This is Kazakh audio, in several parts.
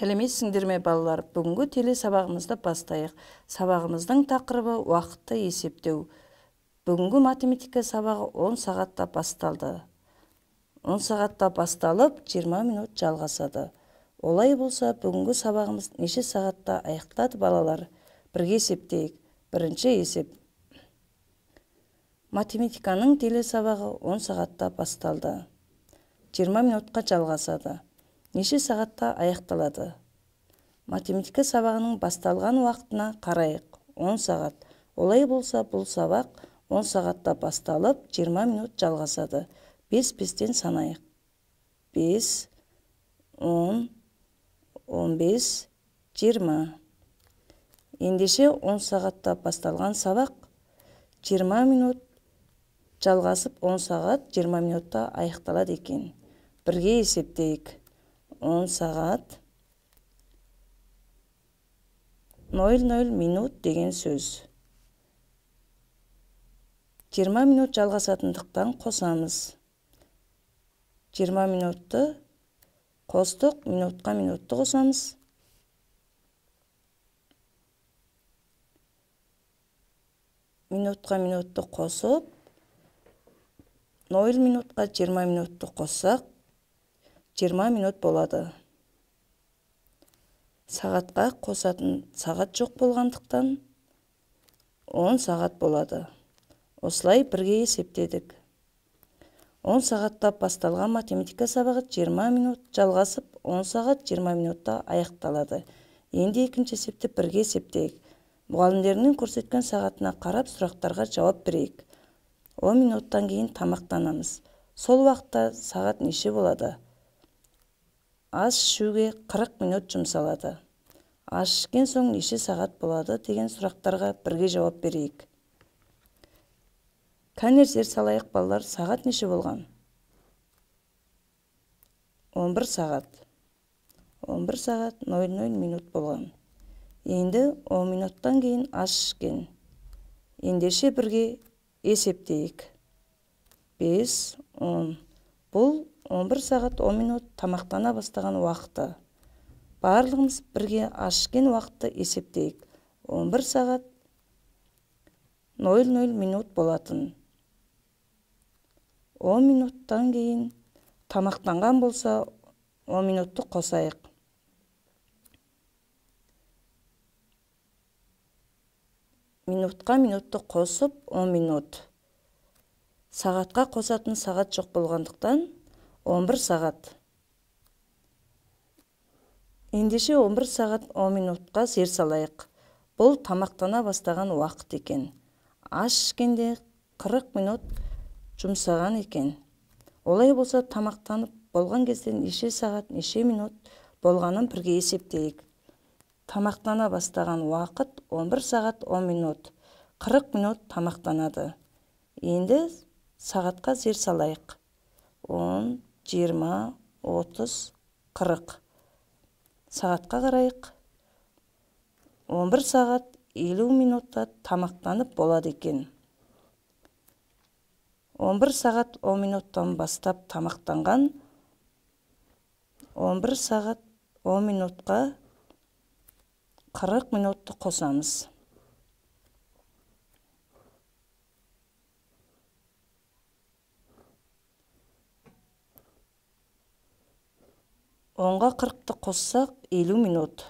Сәлеметсіңдер ме балалар? Бүгінгі теле сабағымызды бастайық. Сабағымыздың тақырыбы уақытты есептеу. Бүгінгі математика сабағы 10 сағатта басталды. 10 сағатта басталып, 20 минут жалғасады. Олай болса, бүгінгі сабағымыз неше сағатта аяқталады балалар? Бірге есептейік. Бірінші есеп. Математиканың теле сабағы 10 сағатта басталды. 20 минутқа жалғасады. Неше сағатта аяқталады? Математика сабағының басталған уақытына қарайық. 10 сағат. Олай болса, бұл сабақ 10 сағатта басталып, 20 минут жалғасады. 5-5-тен санайық. 5, 10, 15, 20. Ендеше 10 сағатта басталған сабақ 20 минут жалғасып, 10 сағат 20 минутта аяқталады екен. Бірге есептейік. 10 сағат 00 минут деген сөз. 20 минут жалғасатындықтан қосамыз. 20 минутты қостық, минутқа минутты қосамыз. Минутқа минутты қосып, 0 минутқа 20 минутты қоссақ, 20 минут болады. Сағатқа қосатын сағат жоқ болғандықтан 10 сағат болады. Осылай бірге есептедік. 10 сағатта басталған математика сабағы 20 минут жалғасып, 10 сағат 20 минутта аяқталады. Енді екінші есепті бірге есептейік. Мұғалімдерінің көрсеткен сағатына қарап сұрақтарға жауап берейік. 10 минуттан кейін тамақтанамыз. Сол уақытта сағат неше болады? Ас ішуге 40 минут жұмсалады. Ас ішкен соң неше сағат болады деген сұрақтарға бірге жауап берейік. Кәне зер салайық балалар, сағат неше болған? 11 сағат. 11 сағат 00 минут болған. Енді 10 минуттан кейін ас ішкен. Ендеше бірге есептейік. 5, 10. Бұл 11 сағат 10 минут тамақтана бастаған уақыты. Барлығымыз бірге ас ішкен уақытты есептейік. 11 сағат 00 минут болатын. 10 минуттан кейін тамақтанған болса, 10 минутты қосайық. Минутқа минутты қосып 10 минут. Сағатқа қосатын сағат жоқ болғандықтан 11 сағат. Ендеше 11 сағат 10 минутқа зер салайық. Бұл тамақтана бастаған уақыт екен. Ас ішкенде 40 минут жұмсаған екен. Олай болса, тамақтанып болған кезде неше сағат, неше минут болғанын бірге есептейік. Тамақтана бастаған уақыт 11 сағат 10 минут. 40 минут тамақтанады. Енді сағатқа зер салайық. 10, 20, 30, 40. Сағатқа қарайық. 11 сағат 50 минутта тамақтанып болады екен. 11 сағат 10 минуттан бастап тамақтанған, 11 сағат 10 минутқа 40 минутты қосамыз. Онға 40-ты қоссақ 50 минут.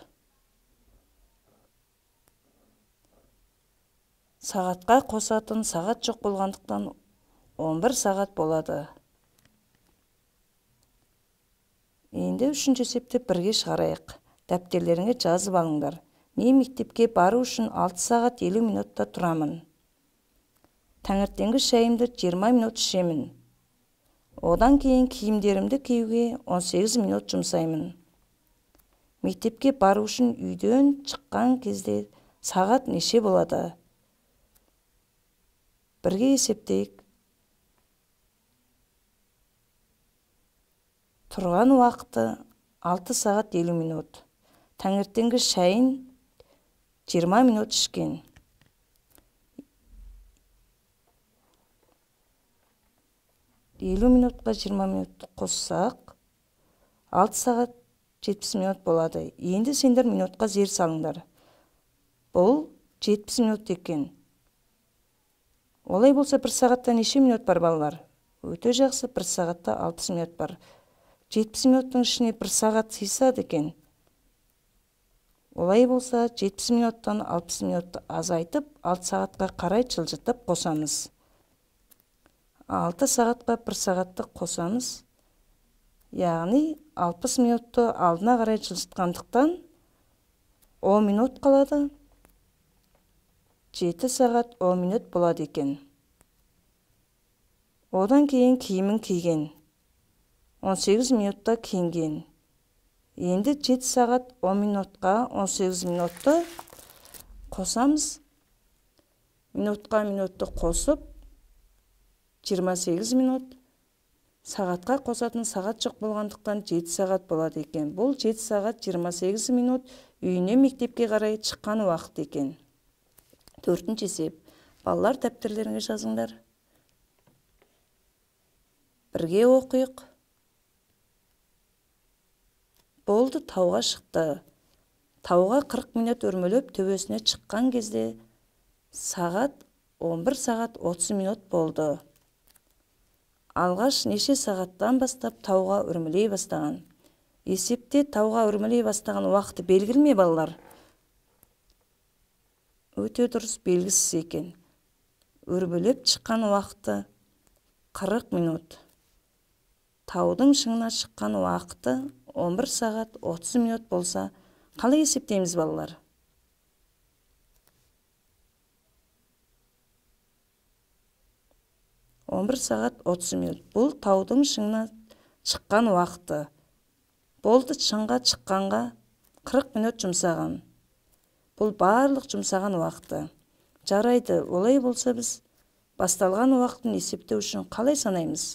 Сағатқа қосатын сағат жоқ болғандықтан 11 сағат болады. Енді үшінші есепті бірге шығарайық. Дәптерлеріңе жазып алыңдар. Мен мектепке бару үшін 6 сағат 50 минутта тұрамын. Таңертеңгі шайымды 20 минут ішемін. Одан кейін киімдерімді киюге 18 минут жұмсаймын. Мектепке бару үшін үйден шыққан кезде сағат неше болады? Бірге есептейік. Тұрған уақыты 6 сағат 50 минут. Таңертеңгі шайын 20 минут ішкен. Минутқа 20 минутты қоссақ, 6 сағат 70 минут болады. Енді сендер минутқа зер салыңдар. Бұл 70 минут екен. Олай болса 1 сағатта неше минут бар балалар? Өте жақсы, 1 сағатта 60 минут бар. 70 минуттың ішіне 1 сағат сыйсады екен. Олай болса 70 минуттан 60 минутты азайтып, 6 сағатқа қарай жылжытып қосамыз. 6 сағатқа 1 сағатты қосамыз. Яғни 60 минутты алдына қарай жылжытқандықтан 10 минут қалады. 7 сағат 10 минут болады екен. Одан кейін киімін киген. 18 минутта киінген. Енді 7 сағат 10 минутқа 18 минутты қосамыз. Минутқа минутты қосып 28 минут. Сағатқа қосатын сағат жоқ болғандықтан 7 сағат болады екен. Бұл 7 сағат 28 минут үйіне мектепке қарай шыққан уақыт екен. 4-ші есеп. Балалар дәптерлеріңе жазыңдар. Бірге оқиық. Болды, тауға шықты. Тауға 40 минут өрмелеп төбесіне шыққан кезде сағат 11 сағат 30 минут болды. Алғаш неше сағаттан бастап тауға өрмелей бастаған? Есепте тауға өрмелей бастаған уақыты белгілі ме балалар? Өте дұрыс, белгісіз екен. Өрмелеп шыққан уақыты 40 минут. Таудың шыңына шыққан уақыты 11 сағат 30 минут болса, қалай есептейміз балалар? Он 11 сағат 30 минут. Бұл таудың шыңына шыққан уақыты. Болды, шыңға шыққанға 40 минут жұмсаған. Бұл барлық жұмсаған уақыты. Жарайды, олай болса біз басталған уақытын есептеу үшін қалай санаймыз?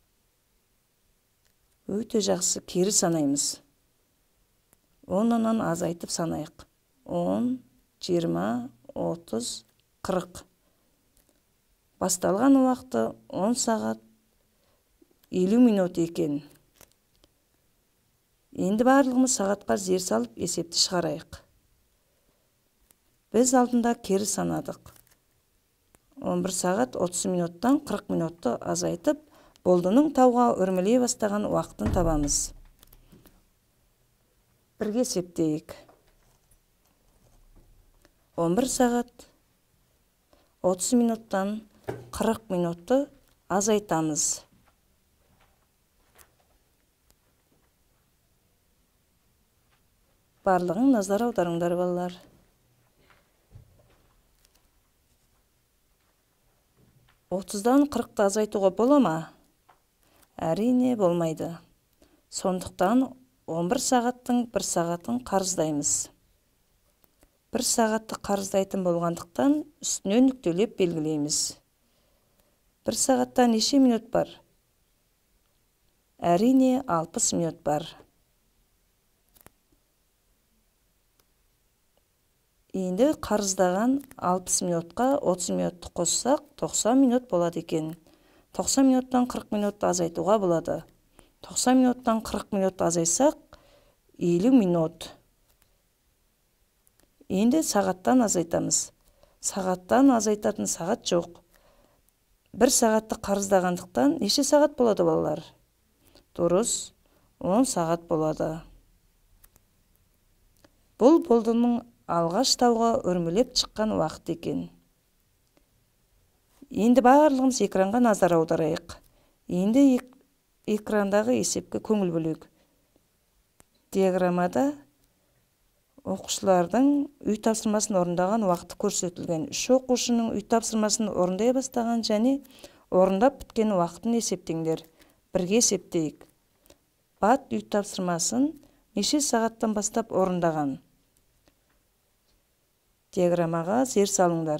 Өте жақсы, кері санаймыз. 10-нан азайтып санайық. 10, 20, 30, 40. Басталған уақыты 10 сағат 50 минут екен. Енді барлығымыз сағатқа зер салып есепті шығарайық. Біз алдында кері санадық. 11 сағат 30 минуттан 40 минутты азайтып, болдының тауға өрмелей бастаған уақытын табамыз. Бірге есептейік. 11 сағат 30 минуттан 40 минутты азайтамыз. Барлығын назар аударыңдар балалар. 30-дан 40-ты азайтуға бола ма? Әрине болмайды. Сондықтан 11 сағаттың 1 сағатын қарыздаймыз. 1 сағатты қарыздайтын болғандықтан үстіне нүктелеп белгілейміз. 1 сағатта неше минут бар? Әрине 60 минут бар. Енді қарыздаған 60 минутқа 30 минутты қоссақ 90 минут болады екен. 90 минуттан 40 минутты азайтуға болады. 90 минуттан 40 минут азайсақ 50 минут. Енді сағаттан азайтамыз. Сағаттан азайтатын сағат жоқ. 1 сағатты қарыздағандықтан неше сағат болады балалар? Дұрыс, 10 сағат болады. Бұл болдының алғаш тауға өрмелеп шыққан уақыт екен. Енді барлығымыз экранға назар аударайық. Енді экрандағы есепке көңіл бөлейік. Диаграммада оқушылардың үй тапсырмасын орындаған уақыты көрсетілген. 3 оқушының үй тапсырмасын орындай бастаған және орындап біткен уақытын есептеңдер. Бірге есептейік. Бат үй тапсырмасын неше сағаттан бастап орындаған? Диаграммаға зер салыңдар.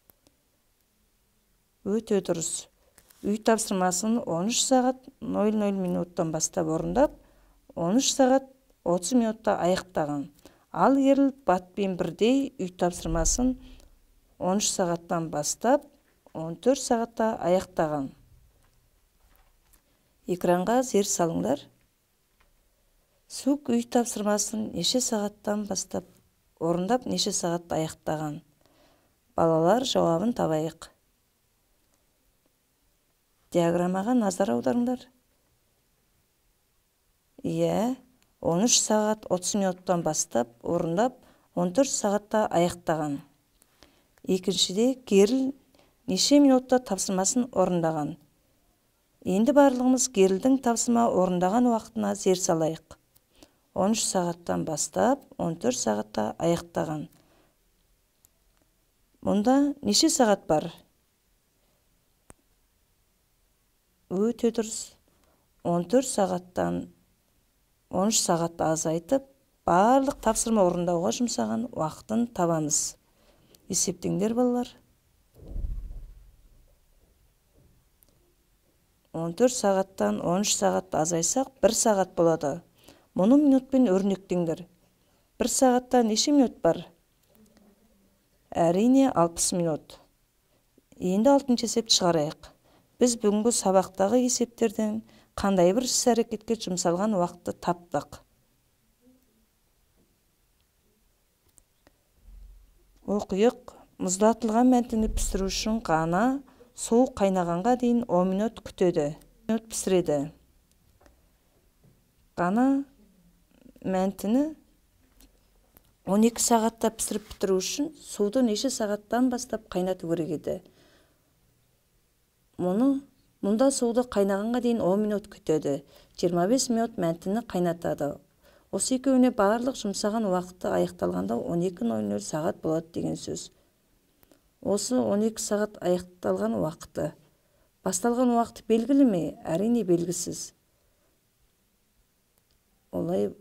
Өте дұрыс. Үй тапсырмасын 13 сағат 00 минуттан бастап орындап, 13 сағат 30 минутта аяқтаған. Ал Еріл батпен бірдей үй тапсырмасын 13 сағаттан бастап, 14 сағатта аяқтаған. Экранға зер салыңдар. Сук үй тапсырмасын неше сағаттан бастап орындап, неше сағат аяқтаған? Балалар, жауабын табайық. Диаграммаға назар аударыңдар. 13 сағат 30 минуттан бастап орындап, 14 сағатта аяқтаған. Екіншіде Герл неше минутта тапсырмасын орындаған? Енді барлығымыз Герлдің тапсырма орындаған уақытына зер салайық. 13 сағаттан бастап 14 сағатта аяқтаған. Мұнда неше сағат бар? Өте дұрыс. 14 сағаттан 13 сағатты азайтып, барлық тапсырма орындауға жұмсаған уақытын табамыз. Есептеңдер, балалар. 14 сағаттан 13 сағатты азайсақ, 1 сағат болады. Мұны минутпен өрнектеңдер. 1 сағатта неше минут бар? Әрине 60 минут. Енді 6-шы есепті шығарайық. Біз бүгінгі сабақтағы есептерден қандай бір іс-әрекетке жұмсалған уақытты таптық. Оқиық. Мұздатылған мәнтіні пісіру үшін қана су қайнағанға дейін 10 минут күтеді. Минут пісіреді. Қана мәнтіні 12 сағатта пісіріп бітіру үшін суды неше сағаттан бастап қайнату керек еді? Мұнда суды қайнағанға дейін 10 минут күтеді. 25 минут мәнтіні қайнатады. Осы екеуіне барлық жұмсаған уақыты аяқталғанда 12:00 сағат болады деген сөз. Осы 12 сағат аяқталған уақыты. Басталған уақыты белгілі ме? Әрине белгісіз. Олай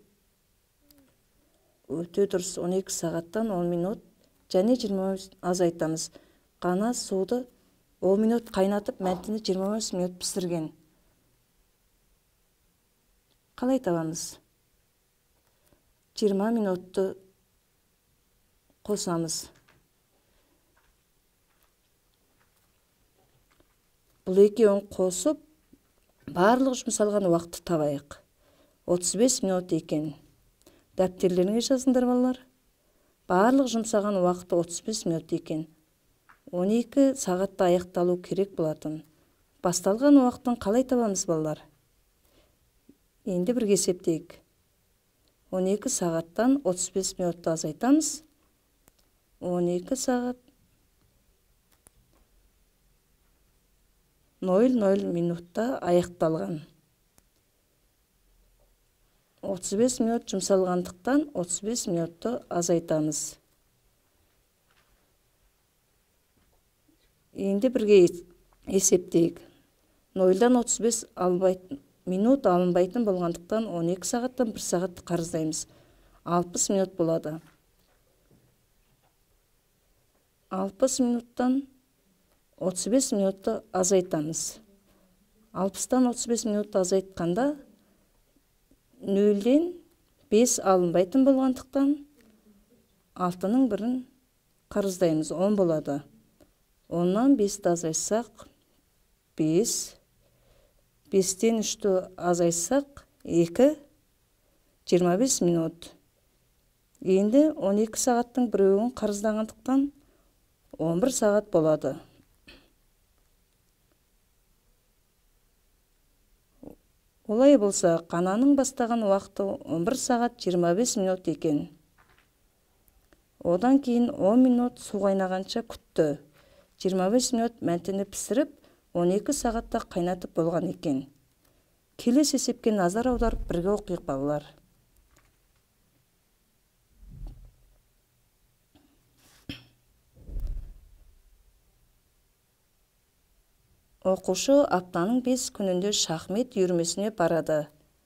өте дұрыс. 12 сағаттан 10 минут және 20 азайтамыз. Қана суды 10 минут қайнатып, мәнтіні 25 минут пісірген. Қалай табамыз? 20 минутты қосамыз. Бұл екеуін қосып, барлық жұмсалған уақытты табайық. 35 минут екен. Дәптерлеріңе жазыңдар, балалар. Барлық жұмсаған уақыты 35 минут екен. 12 сағатта аяқталу керек болатын. Басталған уақыттың қалай табамыз, балалар? Енді бірге есептейік. 12 сағаттан 35 минутты азайтамыз. 12 сағат 00 минутта аяқталған. 35 минут жұмсалғандықтан 35 минутты азайтамыз. Енді бірге есептейік. 0-дан 35 минут алынбайтын болғандықтан 12 сағаттан 1 сағатты қарыздаймыз. 60 минут болады. 60 минуттан 35 минутты азайтамыз. 60-тан 35 минутты азайтқанда 0-ден 5 алынбайтын болғандықтан 6-ның 1-ін қарыздаймыз. 10 болады. 10-нан 5-ті азайсақ 5, 5-тен 3-ті азайсақ 2, 25 минут. Енді 12 сағаттың біреуін қарыздағандықтан 11 сағат болады. Олай болса, қананың бастаған уақыты 11 сағат 25 минут екен. Одан кейін 10 минут су қайнағанша күтті. 25 минут мәнтіні пісіріп, 12 сағатта қайнатып болған екен. Келесі есепке назар аударып бірге оқиық, балалар. Оқушы аптаның 5 күнінде шахмет үйірмесіне барады.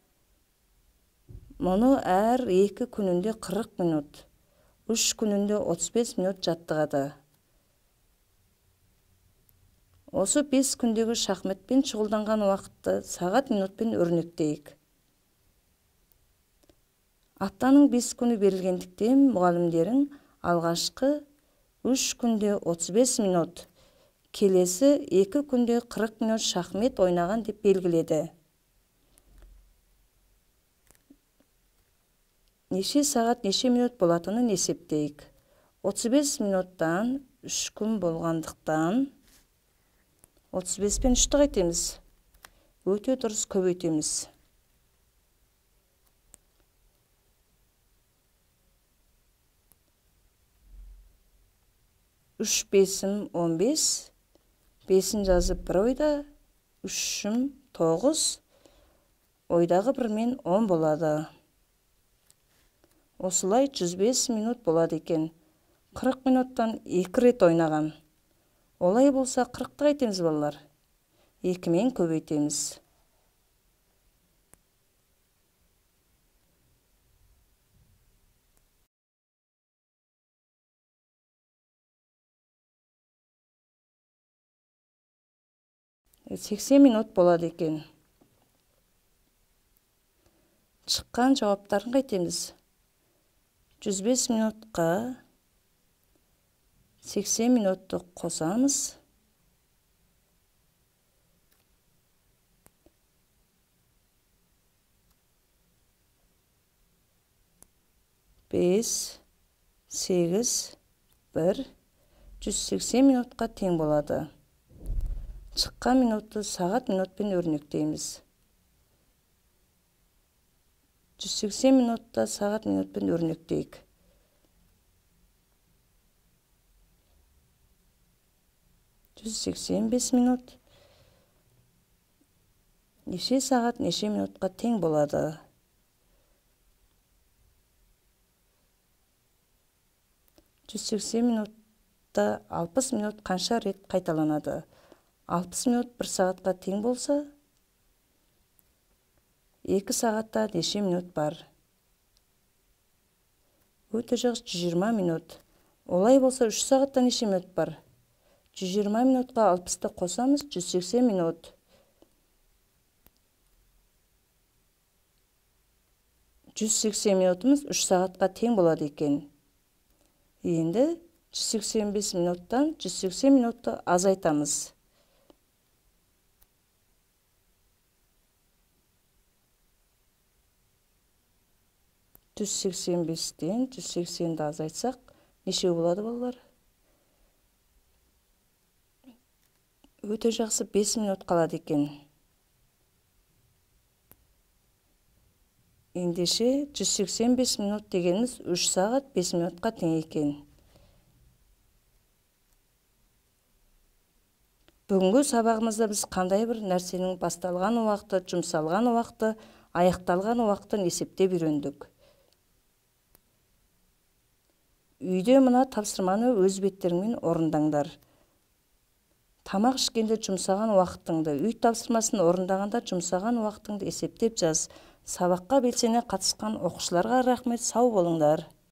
Мұны әр 2 күнінде 40 минут, 3 күнінде 35 минут жаттығады. Осы 5 күндегі шахметпен шұғылданған уақытты сағат минутпен өрнектейік. Аптаның 5 күні берілгендіктен мұғалімдерің алғашқы 3 күнде 35 минут, келесі 2 күнде 40 минут шахмет ойнаған деп белгіледі. неше сағат неше минут болатынын есептейік. 35 минуттан 3 күн болғандықтан 35 пен 3-ті қайтеміз. Өте дұрыс көбейтеміз. 3 бесім 15, 5-ін жазып 1 ойда, 3-ім 9, ойдағы 1 мен 10 болады. Осылай 105 минут болады екен. 40 минуттан 2 рет ойнаған. Олай болса 40-ты қайтеміз балалар. 2 мен көбейтеміз. «80 минут болады екен. Шыққан жауаптарын қайтеміз. 105 минутқа 80 минутты қосамыз. 5, 8, 1, 180 минутқа тең болады. Шыққан минутты сағат минутпен өрнектейміз. 180 минутта сағат минутпен өрнектейік. 185 минут. Неше сағат неше минутқа тең болады. 180 минутта 60 минут қанша рет қайталанады. 60 минут 1 сағатқа тең болса, 2 сағатта неше минут бар. Өте жақсы 120 минут. Олай болса 3 сағатта неше минут бар. 120 минутқа 60-ты қосамыз, 180 минут. 180 минутымыз 3 сағатқа тең болады екен. Енді 185 минуттан 180 минутты азайтамыз. 185-тен 180-ді азайтсақ, неше болады балалар? Өте жақсы 5 минут қалады екен. Ендеше 185 минут дегеніміз 3 сағат 5 минутқа тең екен. Бүгінгі сабағымызда біз қандай бір нәрсенің басталған уақыты, жұмсалған уақыты, аяқталған уақытын есептеп үйрендік. Үйде мына тапсырманы өз беттеріңмен орындаңдар. Тамақ ішкенде жұмсаған уақытыңды, үй тапсырмасын орындағанда жұмсаған уақытыңды есептеп жаз. Сабаққа белсене қатысқан оқушыларға рахмет, сау болыңдар.